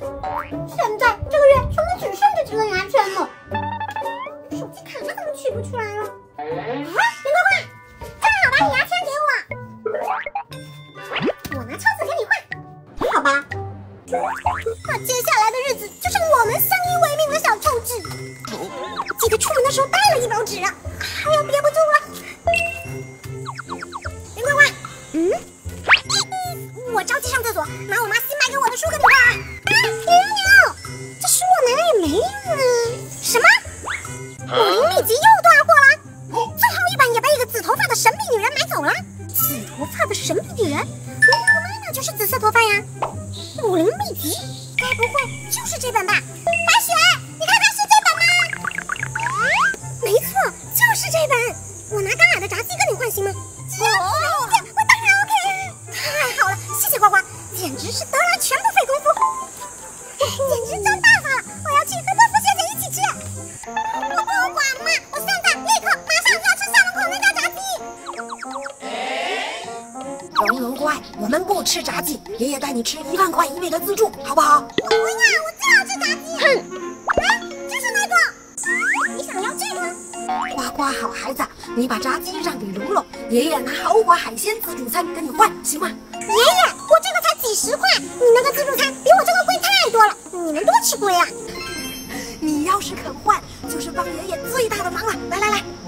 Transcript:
现在这个月全部只剩这几根牙签了，手机卡怎么取不出来了？啊，林呱呱，正好把你牙签给我，我拿车子给你换，好吧？那接下来的日子就剩我们相依为命的小臭稚。记得出门的时候带了一包纸啊，哎呀，憋不住了。林呱呱，我着急上厕所，拿我妈新买给我的书给你看啊！牛牛，这书我哪里没什么？武林秘籍又断货了，最后一本也被一个紫头发的神秘女人买走了。紫头发的神秘女人，我妈妈就是紫色头发呀。武林秘籍，该不会就是这本吧？白雪，你看看是这本吗？没错，就是这本。我拿刚买的炸鸡跟你换行吗？只要你没意见，我当然 OK。太好了，谢谢呱呱，简直是得来全不费工夫，简直赚大发了！我要去和豆腐姐姐一起吃。我不管嘛，我现在立刻马上就要吃校门口那家炸鸡。 蓉蓉乖，我们不吃炸鸡，爷爷带你吃1万块以内的自助，好不好？ 我不要，我就要吃炸鸡。哼！哎，就是那个，你想要这个？ 呱呱好孩子，你把炸鸡让给蓉蓉，爷爷拿豪华海鲜自助餐跟你换，行吗？ 爷爷，我这个才几十块，你那个自助餐比我这个贵太多了，你能多吃亏啊？ 你要是肯换，就是帮爷爷最大的忙了。来来来。